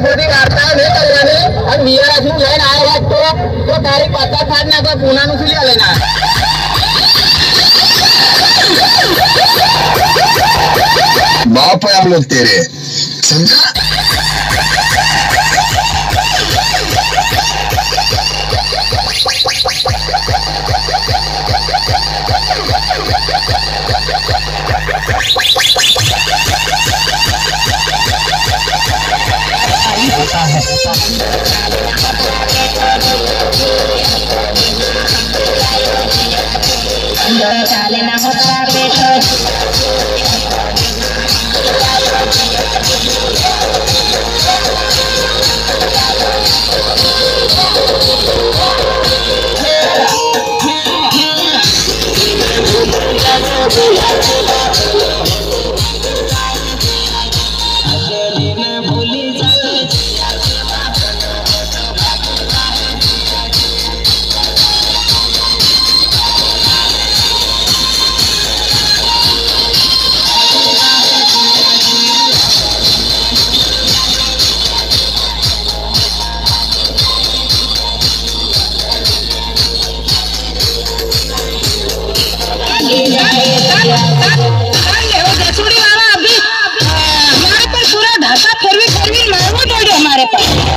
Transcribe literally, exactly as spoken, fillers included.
બધી વાર્તાઓ નહીં કરવાની અને નિયરાથી લઈને આવ્યા હોત તો તો તારી પચાસ સાત ના તો પૂનાનું શું લઈને આવ્યા बाप है हम लोग तेरे, समझा? होता है अंदर डाले ना होता पेट हमारे पर पूरा ढाका फेरवी फेरवी मारना पड़े हमारे पास।